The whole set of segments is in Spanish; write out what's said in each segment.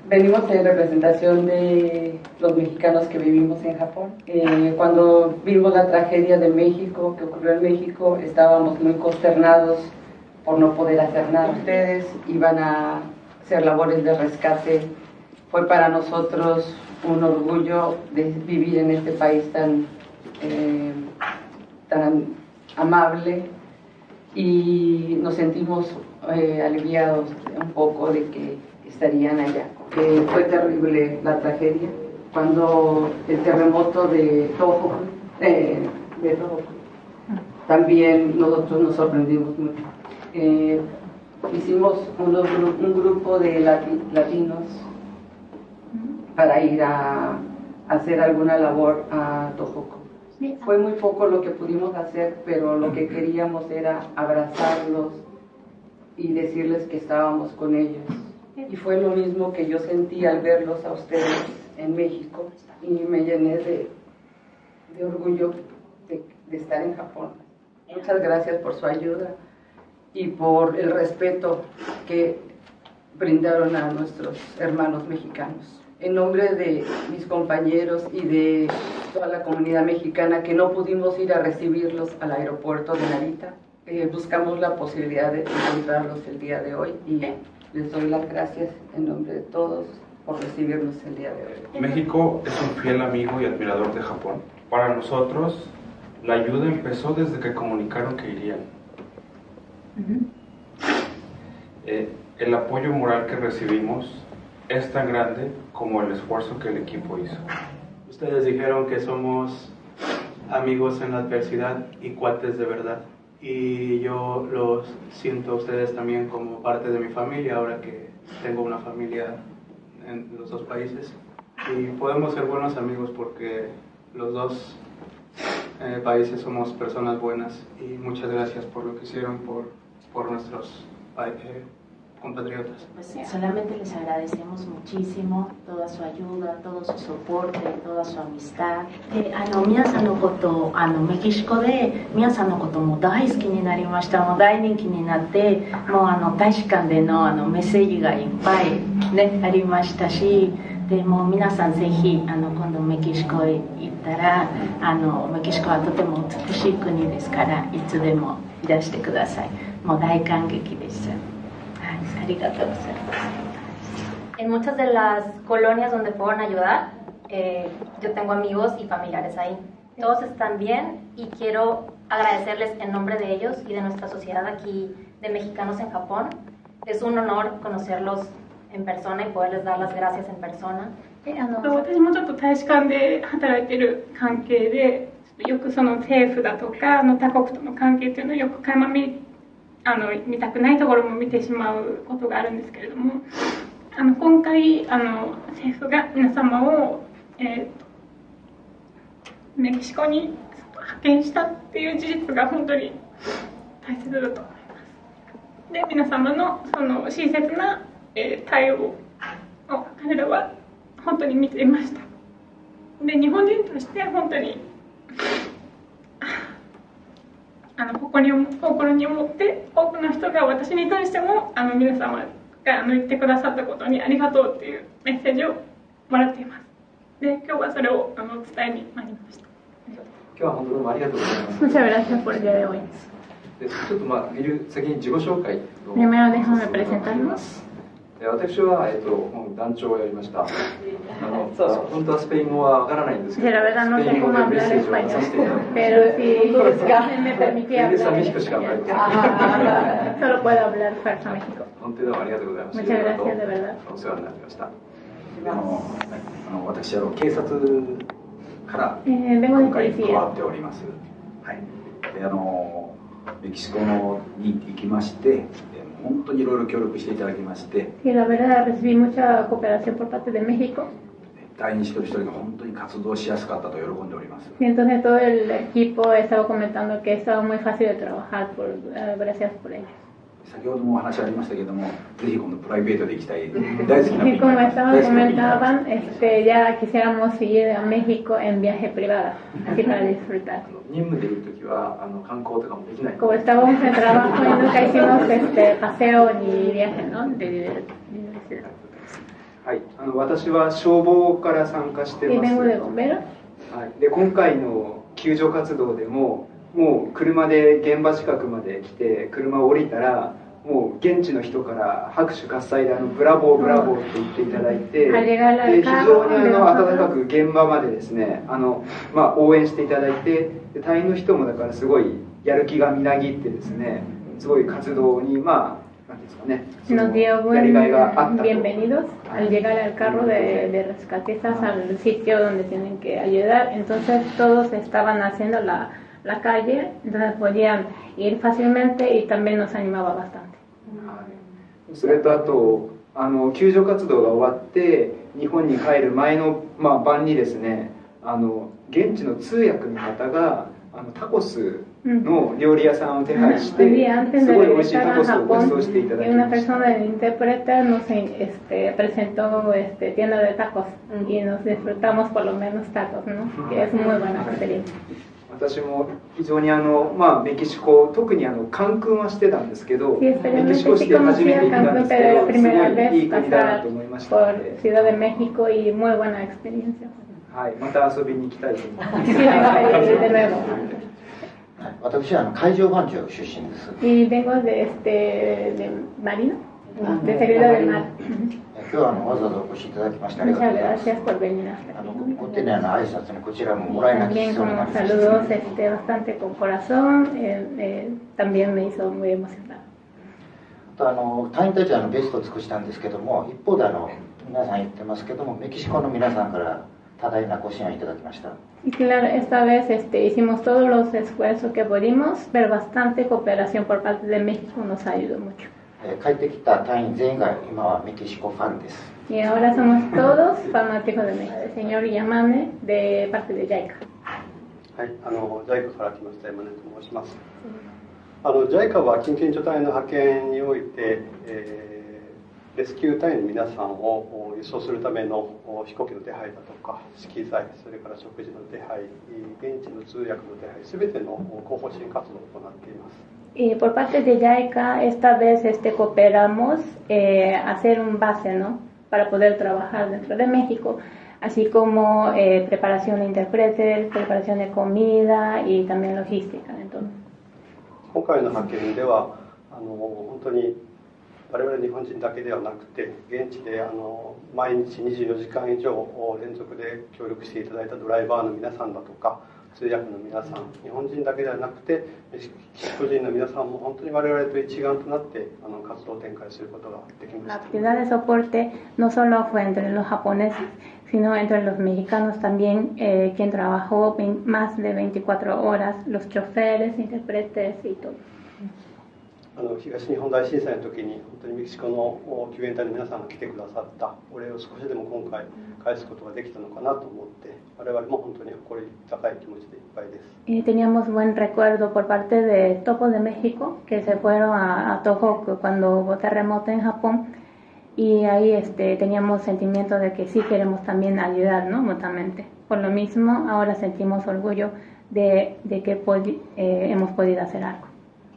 Venimos en representación de los mexicanos que vivimos en Japón. Cuando vimos la tragedia de México, que ocurrió en México, estábamos muy consternados por no poder hacer nada. Ustedes iban a hacer labores de rescate. Fue para nosotros un orgullo de vivir en este país tan amable, y nos sentimos aliviados un poco de que estarían allá. Fue terrible la tragedia cuando el terremoto de Tohoku, también nosotros nos sorprendimos mucho. Hicimos un grupo de latinos para ir a hacer alguna labor a Tohoku. Fue muy poco lo que pudimos hacer, pero lo que queríamos era abrazarlos y decirles que estábamos con ellos. Y fue lo mismo que yo sentí al verlos a ustedes en México, y me llené de orgullo de estar en Japón. Muchas gracias por su ayuda y por el respeto que brindaron a nuestros hermanos mexicanos. En nombre de mis compañeros y de toda la comunidad mexicana que no pudimos ir a recibirlos al aeropuerto de Narita, buscamos la posibilidad de encontrarlos el día de hoy, y les doy las gracias en nombre de todos por recibirnos el día de hoy. México es un fiel amigo y admirador de Japón. Para nosotros, la ayuda empezó desde que comunicaron que irían. El apoyo moral que recibimos es tan grande como el esfuerzo que el equipo hizo. Ustedes dijeron que somos amigos en la adversidad y cuates de verdad. Y yo los siento a ustedes también como parte de mi familia, ahora que tengo una familia en los dos países. Y podemos ser buenos amigos porque los dos países somos personas buenas. Y muchas gracias por lo que hicieron por nuestros compatriotas. Pues solamente les agradecemos muchísimo toda su ayuda, todo su soporte, toda su amistad. 皆さんのことメキシコで皆さんのことも大好きになりました。もう大人気になって、もう大使館でのメッセージがいっぱいねありましたし、でもう皆さんぜひ今度メキシコへ行ったらメキシコはとても美しい国ですから、いつでもいらしてください。もう大感激です。 En muchas de las colonias donde fueron a ayudar, yo tengo amigos y familiares ahí. Todos están bien y quiero agradecerles en nombre de ellos y de nuestra sociedad aquí de mexicanos en Japón. Es un honor conocerlos en persona y poderles dar las gracias en persona. 私もちょっと大使館で働いている関係で、よくその政府だとか他国との関係というのをよく垣間見たくないところも見てしまうことがあるんですけれども、今回政府が皆様を、メキシコに派遣したっていう事実が本当に大切だと思います。で、皆様のその親切な、対応を彼らは本当に見ていました。で、日本人として本当に誇りに思って、多くの人が私に対しても皆様が言ってくださったことにありがとうっていうメッセージをもらっています。で、今日はそれを伝えに参りました。 今日は本当にありがとうございます。 Muchas gracias por el día de hoy. でちょっと先に自己紹介を Primero déjame presentarnos. 私は、団長をやりました。本当はスペイン語はわからないんですけど、スペイン語でメッセージを出させていただきます。me permitía hablar en español. Solo puedo hablar fuerza México. 本当にありがとうございます。 Muchas gracias de verdad. お世話になりました。 私は警察から今回加わっております。はい。でメキシコに行きまして。本当にいろいろ協力していただきまして、 y la verdad recibí mucha cooperación por parte de México. 隊員一人一人が本当に活動しやすかったと喜んでおります。 Y entonces todo el equipo estaba comentando que estaba muy fácil de trabajar gracias por ellos. 先ほどもお話ありましたけども、ぜひ今度プライベートで行きたい大好きな Y como estaban comentaban, ya quisiéramos ir a México en viaje privado, así para disfrutar. 任務でいるときは観光とかもできない。 Como estábamos en trabajo y nunca hicimos paseo ni viaje, ¿no? De universidad. はい、私は消防から参加してます。はい、で今回の救助活動でもう車で現場近くまで来て車を降りたらもう現地の人から拍手喝采でブラボーブラボーって言っていただいて、で非常に温かく現場までですね応援していただいて、隊員の人もだからすごいやる気がみなぎってですね、すごい活動に Nos dio bienvenidos al llegar al carro de rescatistas al sitio donde tienen que ayudar. Entonces todos estaban haciendo la calle, entonces podían ir fácilmente y también nos animaba bastante. それとあと救助活動が終わって日本に帰る前の、晩にですね現地の通訳の方がタコスの料理屋さんを手配して、すごい美味しいタコスをご馳走していただきました。Una persona de intérprete nos presentó tienda de tacos y nos disfrutamos por lo menos tacos, ¿no? Que es muy buena experiencia. 私も非常にメキシコ特にカンクンはしてたんですけど、メキシコシティ初めて行ったんですけど、すごいいい国だなと思いましたので。 Ciudad de México y muy buena experiencia. はい、また遊びに行きたいと思います。 私は海上保安庁出身です。 Y vengo de Marina, de seguridad del mar. 今日はわざわざお越しいただきましてありがとうございます。ご丁寧な挨拶にこちらももらい泣きしそうになります。 Saludos bastante con corazón, también me hizo muy emocionado. 隊員たちはベストを尽くしたんですけども、一方で皆さん言ってますけども、メキシコの皆さんから多大なご支援をいただきました。 Y claro, esta vez hicimos todos los esfuerzos que pudimos, pero bastante cooperación por parte de México nos ayudó mucho. 帰ってきた隊員全員が今はメキシコファンです。 Y ahora somos todos fanáticos de México. El señor Yamane de parte de JICA. はい、JICA から来ました山根と申します。JICA は緊急援助隊の派遣において、レスキュー隊員の皆さんを輸送するための飛行機の手配だとか資機材、それから食事の手配、現地の通訳の手配、すべての後方支援活動を行っています。 Y por parte de JICA esta vez cooperamos hacer un base, ¿no? Para poder trabajar dentro de México, así como preparación de intérpretes, preparación de comida y también logística. Entonces. 今回の派遣では本当に我々日本人だけではなくて現地で毎日24時間以上連続で協力していただいたドライバーの皆さんだとか通訳の皆さん、日本人だけではなくてメキシコ人の皆さんも本当に我々と一丸となって活動を展開することができました。 La actividad de soporte no solo fue entre los japoneses, sino entre los mexicanos también, quien trabajó más de 24 horas, los choferes, intérpretes y todo. 東日本大震災の時に本当にメキシコの救援隊の皆さんが来てくださったお礼を少しでも今回返すことができたのかなと思って我々も本当に誇り高い気持ちでいっぱいです。 Y teníamos buen recuerdo por parte de Topo de México que se fueron a Tohoku cuando hubo terremoto en Japón y ahí teníamos sentimiento de que sí queremos también ayudar, ¿no? Mutuamente. Por lo mismo ahora sentimos orgullo de que hemos podido hacer algo.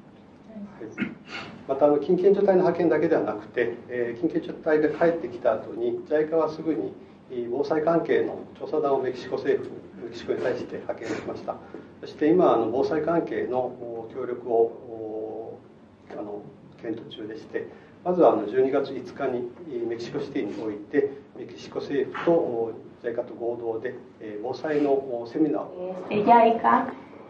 また緊急援助隊の派遣だけではなくて、緊急援助隊が帰ってきた後に JICA はすぐに防災関係の調査団をメキシコ政府メキシコに対して派遣しました。そして今防災関係の協力を検討中でして、まずは12月5日にメキシコシティにおいてメキシコ政府と JICA と合同で防災のセミナーを。 JICA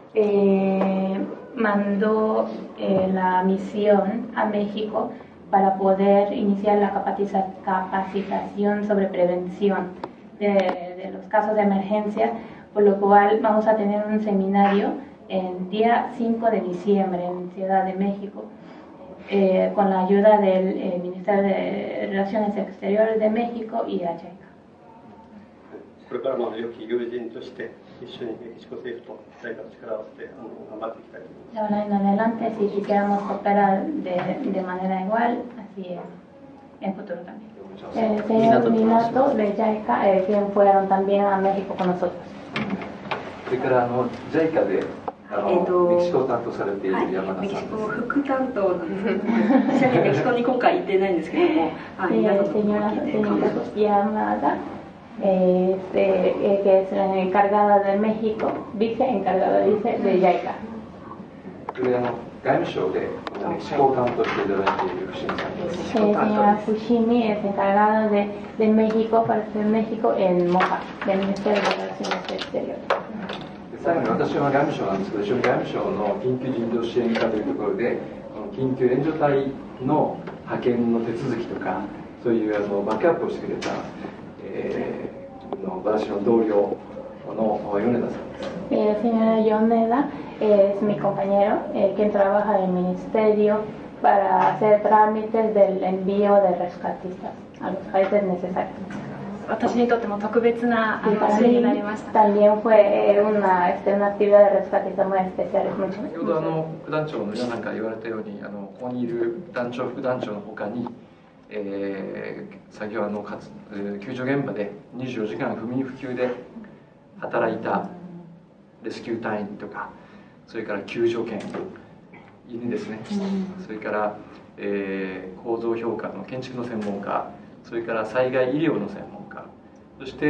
mandó la misión a México para poder iniciar la capacitación sobre prevención de los casos de emergencia, por lo cual vamos a tener un seminario el día 5 de diciembre en Ciudad de México, con la ayuda del Ministerio de Relaciones Exteriores de México y JICA. これからも良き友人として一緒にメキシコ政府と JICA と力を合わせて頑張っていきたいと思います。 Ahora en adelante, si quisiéramos cooperar de manera igual, así es en futuro también. El señor Minato de JICA, quien fueron también a México con nosotros. それからJICA でメキシコを担当されている山田さんです。 メキシコ副担当なんですけども、私はメキシコに今回行ってないんですけども、皆さんのことを聞いて感謝してます。 que es la encargada de México, vice encargada dice de JICA. 外務省でメキシコを担当していただいている伏見さんです。 Señora Fushimi es encargada de México para México en MOJA, del Ministerio de Relaciones Exteriores. 最後に私は外務省なんですけど、外務省の緊急人道支援課というところで、緊急援助隊の派遣の手続きとか、そういうバックアップをしてくれた、私の同僚の米田さんです。 Señora Yoneda es mi compañero, quien trabaja en el ministerio para hacer trámites del envío de rescatistas a los países necesarios. 私にとっても特別な支援になりました。 También fue una actividad de rescatista muy especial. 先ほど副団長の皆さんから言われたように、ここにいる団長、副団長の他に、先ほど救助現場で24時間不眠不休で働いたレスキュー隊員とか、それから救助犬犬ですね、それから、構造評価の建築の専門家、それから災害医療の専門家、そして、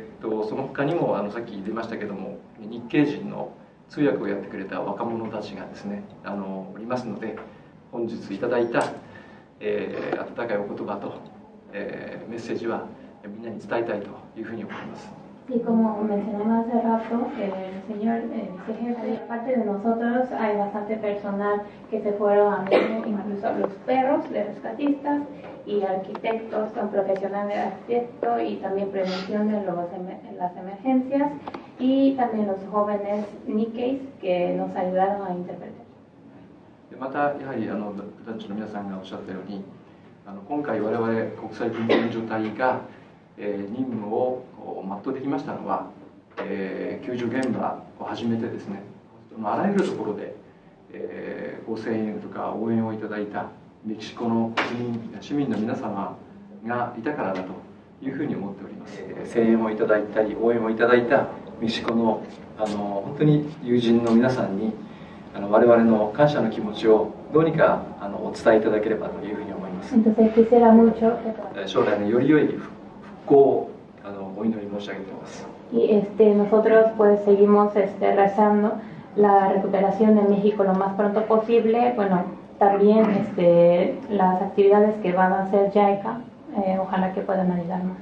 その他にもさっき出ましたけども、日系人の通訳をやってくれた若者たちがですねおりますので、本日いただいた、温かいお言葉と、メッセージはみんなに伝えたいというふうに思います。 Y como mencionamos hace rato, el señor vicejefe, aparte de nosotros hay bastante personal que se fueron a México, incluso los perros de rescatistas y arquitectos con profesionales de arquitecto y también prevención de las emergencias y también los jóvenes Nikkeis que nos ayudaron a interpretar. またやはり団長の皆さんがおっしゃったように、今回我々国際緊急援助隊が任務を全うできましたのは、救助現場を始めてですね、あらゆるところで、ご声援とか応援をいただいたメキシコの市民の皆様がいたからだというふうに思っております。声援をいただいたり応援をいただいたメキシコの本当に友人の皆さんに我々の感謝の気持ちをどうにかお伝えいただければというふうに思います。将来のより良い復興をお祈り申し上げています。 Y nosotros pues seguimos rezando la recuperación de México lo más pronto posible. Bueno, también las actividades que van a hacer JICA, ojalá que puedan ayudarnos.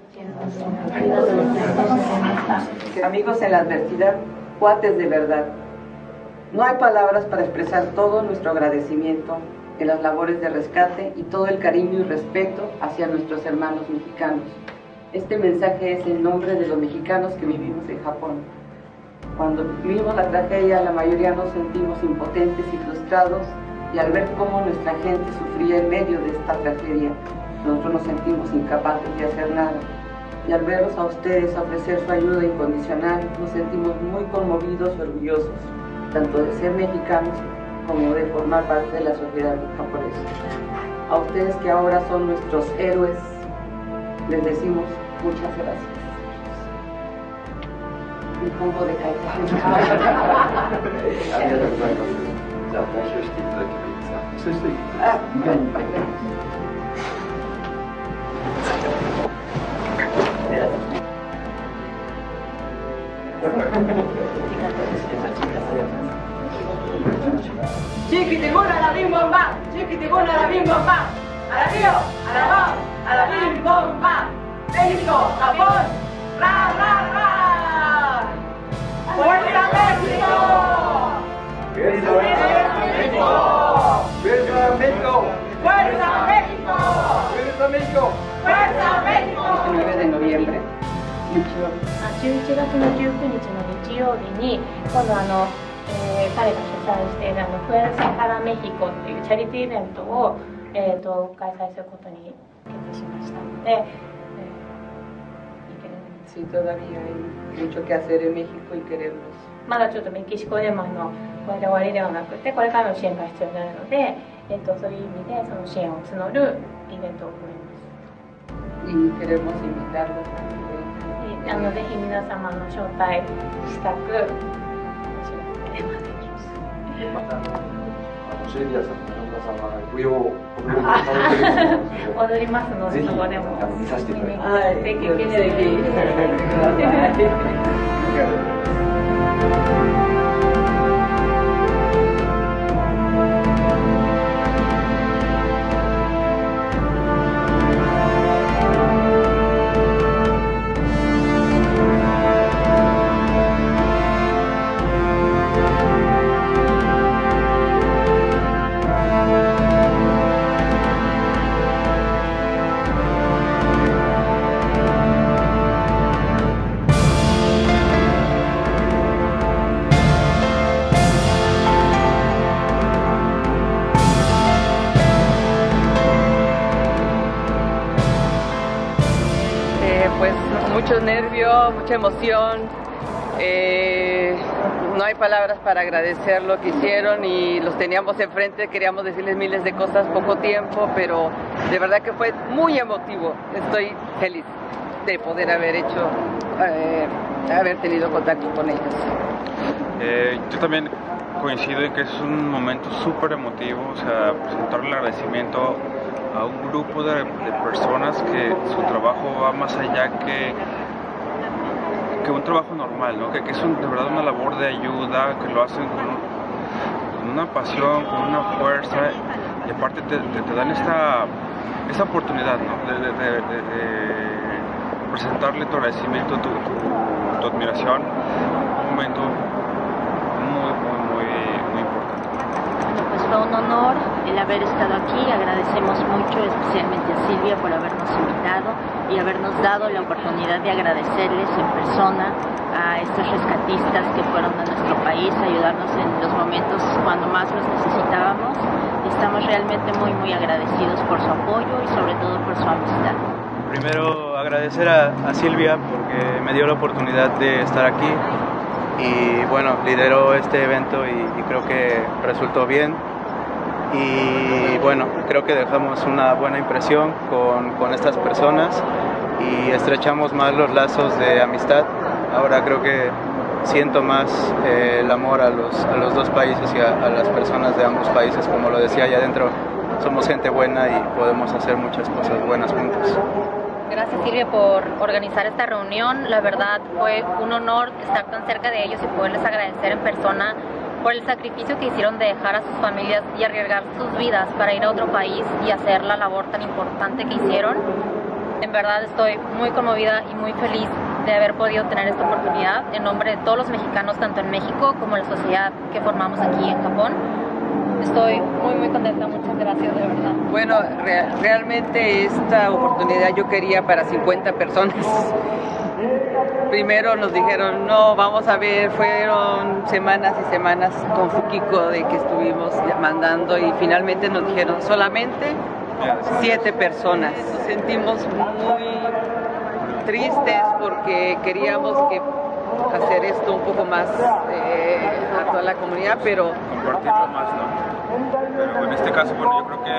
Amigos en la adversidad, cuates de verdad. No hay palabras para expresar todo nuestro agradecimiento en las labores de rescate y todo el cariño y respeto hacia nuestros hermanos mexicanos. Este mensaje es en nombre de los mexicanos que vivimos en Japón. Cuando vivimos la tragedia, la mayoría nos sentimos impotentes y frustrados, y al ver cómo nuestra gente sufría en medio de esta tragedia, nosotros nos sentimos incapaces de hacer nada. Y al verlos a ustedes ofrecer su ayuda incondicional, nos sentimos muy conmovidos y orgullosos, tanto de ser mexicanos como de formar parte de la sociedad japonesa. A ustedes que ahora son nuestros héroes, les decimos muchas gracias. Un poco de Chiquitimona la bim bom bam, chiquitimona la bim bom bam, a la río, a la bom, a la bim bom bam, México, Japón, ra ra ra, ¡Fuerza México! ¡Fuerza México! ¡Fuerza México! ¡Fuerza México! ¡Fuerza México! ¡Fuerza México! 19 de noviembre. 11月の19日の日曜日に今度彼が主催しているフエルサparaメヒコっていうチャリティーイベントを、開催することに決定しましたので、 Sí, todavía hay mucho que hacer en México y queremos. まだちょっとメキシコでもこれで終わりではなくてこれからの支援が必要になるので、そういう意味でその支援を募るイベントを行います。 Y queremos invitarlos a ぜひ皆様の招待したく tema de ellos. シェリアさんと中村さんは舞踊を踊りますので、そこでも見させていただきます。 はい、ぜひ。 Pues mucho nervio, mucha emoción, no hay palabras para agradecer lo que hicieron y los teníamos enfrente, queríamos decirles miles de cosas, poco tiempo, pero de verdad que fue muy emotivo. Estoy feliz de poder haber tenido contacto con ellos. Yo también coincido en que es un momento súper emotivo, o sea, presentarle el agradecimiento a un grupo de personas que su trabajo va más allá que un trabajo normal, ¿no? Que es de verdad una labor de ayuda, que lo hacen con una pasión, con una fuerza, y aparte te dan esta oportunidad, ¿no? de presentarle tu agradecimiento, tu admiración, un momento muy importante. Pues fue un honor el haber estado aquí, agradecemos mucho especialmente a Silvia por habernos invitado y habernos dado la oportunidad de agradecerles en persona a estos rescatistas que fueron a nuestro país a ayudarnos en los momentos cuando más los necesitábamos. Estamos realmente muy agradecidos por su apoyo y sobre todo por su amistad. Primero agradecer a Silvia porque me dio la oportunidad de estar aquí y bueno, lideró este evento y creo que resultó bien. Y bueno, creo que dejamos una buena impresión con estas personas y estrechamos más los lazos de amistad. Ahora creo que siento más el amor a los dos países y a las personas de ambos países. Como lo decía allá adentro, somos gente buena y podemos hacer muchas cosas buenas juntos. Gracias Silvia por organizar esta reunión, la verdad fue un honor estar tan cerca de ellos y poderles agradecer en persona por el sacrificio que hicieron de dejar a sus familias y arriesgar sus vidas para ir a otro país y hacer la labor tan importante que hicieron. En verdad estoy muy conmovida y muy feliz de haber podido tener esta oportunidad en nombre de todos los mexicanos, tanto en México como en la sociedad que formamos aquí en Japón. Estoy muy contenta, muchas gracias de verdad. Bueno, realmente esta oportunidad yo quería para 50 personas. Primero nos dijeron, no, vamos a ver, fueron semanas y semanas con Fukiko de que estuvimos mandando y finalmente nos dijeron solamente 7 personas. Nos sentimos muy tristes porque queríamos hacer esto un poco más a toda la comunidad, pero compartirlo más, ¿no? Pero en este caso, bueno, yo creo que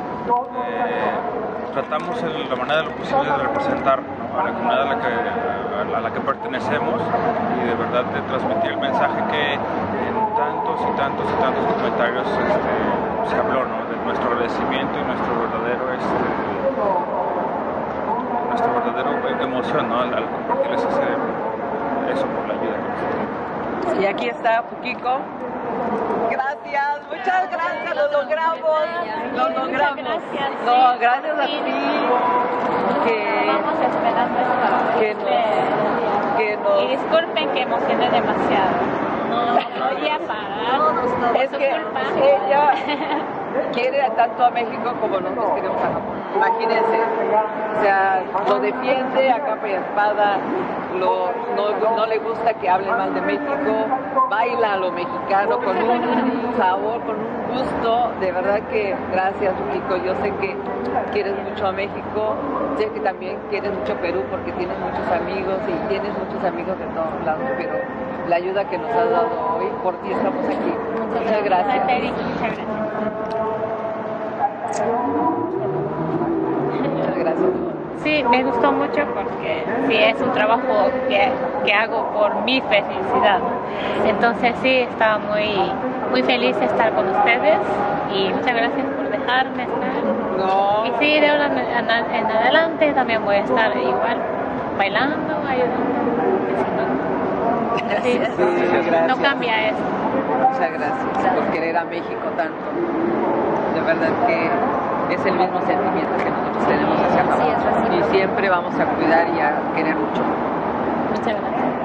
tratamos de la manera de lo posible de representar, ¿no?, a la comunidad a la que pertenecemos y de verdad de transmitir el mensaje que en tantos comentarios se habló, ¿no?, de nuestro agradecimiento y nuestra verdadera emoción, ¿no?, al compartirles eso por la ayuda que nos. Y aquí está Fukiko. Gracias, muchas gracias, lo logramos. Gracias. No, gracias a ti. Vamos esperando que y disculpen que emocioné demasiado. No podía parar. Es que ella quiere tanto a México como nosotros queremos a Japón. Imagínense, o sea, lo defiende a capa y espada, no le gusta que hable mal de México, baila a lo mexicano con un sabor, con un gusto. De verdad que gracias, Fukiko. Yo sé que quieres mucho a México, sé que también quieres mucho a Perú porque tienes muchos amigos y tienes muchos amigos de todos lados, pero la ayuda que nos has dado hoy, por ti estamos aquí. Muchas gracias. Muchas gracias. Sí, me gustó mucho porque sí, es un trabajo que hago por mi felicidad. Entonces sí, estaba muy feliz de estar con ustedes y muchas gracias por dejarme estar. No. Y sí, de ahora en adelante también voy a estar igual bailando, ayudando. Sí, gracias. No cambia eso. Muchas gracias por querer a México tanto. De verdad que es el mismo sentimiento que nosotros tenemos hacia Japón. Y siempre vamos a cuidar y a querer mucho. Muchas gracias.